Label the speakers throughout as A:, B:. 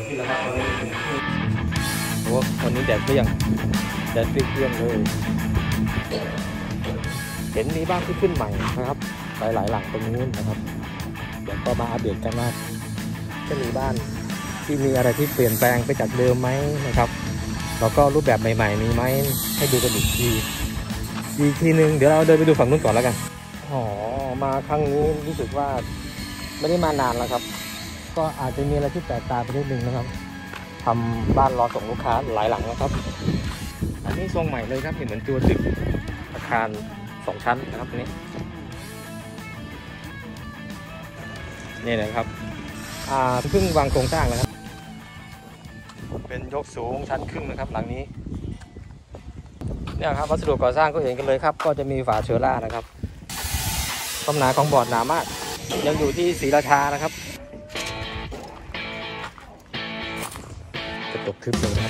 A: ขึ้นแล้วครับตอนนี้โอ้วันนี้แดดเปรี้ยงแดดเปรี้ยงเลยเห็นมีบ้านที่ขึ้นใหม่นะครับหลายหลังตรงนู้นนะครับเดี๋ยวก็มาอัปเดตกันว่าจะมีบ้านที่มีอะไรที่เปลี่ยนแปลงไปจากเดิมไหมนะครับแล้วก็รูปแบบใหม่ๆมีไหมให้ดูกันอีกทีนึงเดี๋ยวเราเดินไปดูฝั่งนู้นก่อนแล้วกันอ๋อมาครั้งนี้รู้สึกว่าไม่ได้มานานแล้วครับก็อาจจะมีอะไรที่แปลกตาไปนิดนึงนะครับทำบ้านรอส่งลูกค้าหลายหลังแล้วครับอันนี้ทรงใหม่เลยครับเหมือนตัวตึกอาคาร2 ชั้นนะครับนี้นี่นะครับเพิ่งวางโครงสร้างแล้วครับเป็นยกสูงชั้นครึ่งนะครับหลังนี้เนี่ยครับวัสดุก่อสร้างก็เห็นกันเลยครับก็จะมีฝาเชื้อรานะครับความหนาของบอร์ดหนามากยังอยู่ที่ศรีราชานะครับจะตกทึบเลยนะครับ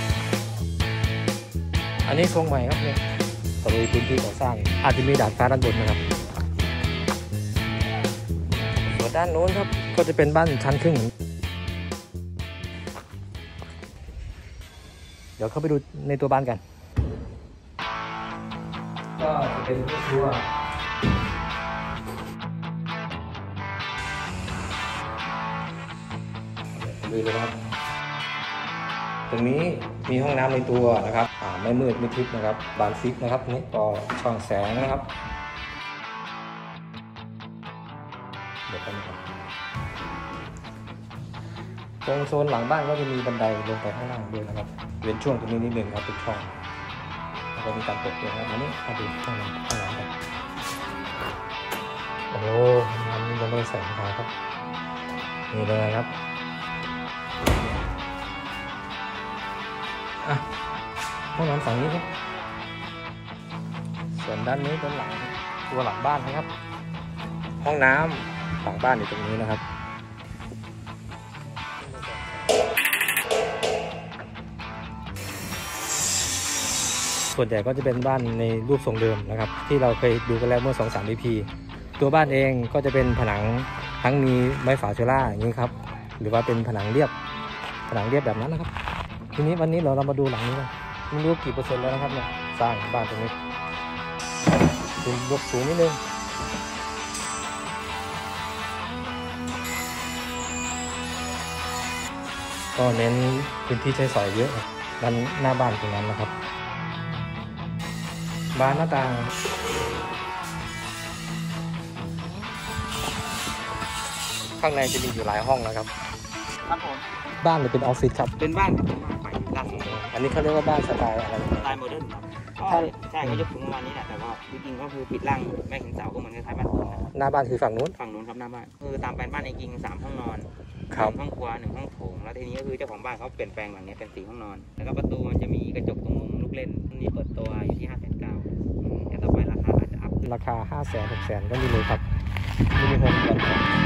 A: อันนี้ทรงใหม่ครับเนี่ยตะลุยพื้นที่ก่อสร้างอาจจะมีดาดฟ้าด้านบนนะครับส่วนด้านโน้นครับก็จะเป็นบ้านชั้นครึ่งเดี๋ยวเข้าไปดูในตัวบ้านกันก็จะเป็นครัวดูเลยครับตรงนี้มีห้องน้ำในตัวนะครับไม่มืดไม่ทึบนะครับบานฟิกนะครับนี่ก็ช่องแสงนะครับเดี๋ยวกันครับตรงโซนหลังบ้านก็จะมีบันไดลงไปข้างล่างด้วยนะครับเว้นช่วงตรงนี้นิดนึงครับเป็นช่องแล้วก็มีการตกแต่งนะครับอันนี้มาดูห้องน้ำครับโอ้โหน้ำยังไม่ใส่ครับนี่เลยครับห้องน้ำฝั่งนี้ครับส่วนด้านนี้เป็นตัวหลังบ้านนะครับห้องน้ำหลังบ้านอยู่ตรงนี้นะครับส่วนใหญ่ก็จะเป็นบ้านในรูปทรงเดิมนะครับที่เราเคยดูกันแล้วเมื่อ 2-3 EP ตัวบ้านเองก็จะเป็นผนังทั้งมีไม้ฝาเชล่าอย่างนี้ครับหรือว่าเป็นผนังเรียบแบบนั้นนะครับทีนี้วันนี้เรามาดูหลังนี้กันไม่รู้กี่เปอร์เซ็นต์แล้วนะครับเนี่ยสร้างบ้านตรงนี้ยกสูงนิดนึงก็เน้นพื้นที่ใช้สอยเยอะด้านหน้าบ้านตรงนั้นนะครับบานหน้าต่างข้างในจะมีอยู่หลายห้องนะครับครับผมบ้านหรือเป็นออฟฟิศครับเป็นบ้านใหม่ล่าสุดอันนี้เขาเรียกว่าบ้านสไตล์อะไรสไตล์โมเดิร์นครับใช่ก็จะถึงประมาณนี้แหละแต่ว่าจริงๆก็คือปิดร่างแม่ถึงเสาก็เหมือนคล้ายๆบ้านคนหน้าบ้านคือฝั่งนู้นครับหน้าบ้านคือตามแผนบ้านจริงๆ3 ห้องนอน1 ห้องครัว1 ห้องโถงแล้วทีนี้ก็คือเจ้าของบ้านเขาเปลี่ยนแปลงหลังนี้เป็น4 ห้องนอนแล้วก็ประตูมันจะมีกระจกตรงมุมลูกเล่นนี่เปิดตัวอยู่ที่590,000แต่ต่อไปราคาอาจจะอัพราคา500,000 600,000ก็มีเลยครับมีโฮมก่อน